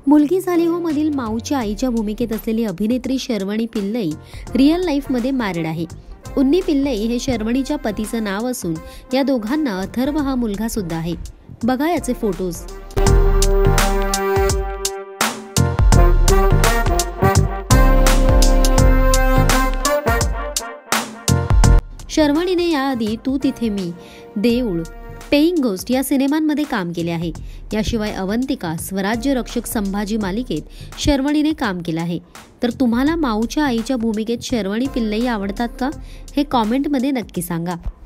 मुलगी झाली हो मधील माऊच्या आईच्या भूमिकेत असलेली अभिनेत्री शर्वणी पिल्लई रिअल लाईफमध्ये मॅरिड आहे. उन्नी पिल्लई हे शर्वणीच्या पतीचं नाव असून या दोघांना अथर्व हा मुलगा सुद्धा आहे. बघा याचे फोटोज. शर्वणीने याआधी तू तिथे मी, देऊळ, पेईंग गोस्ट या सिनेमांमध्ये काम केले आहे. याशिवाय अवंतिका, स्वराज्य रक्षक संभाजी मालिकेत शर्वणीने काम केलं आहे. तर तुम्हाला माऊच्या आईच्या भूमिकेत शर्वणी पिल्लई आवडतात का? हे कॉमेंटमध्ये नक्की सांगा.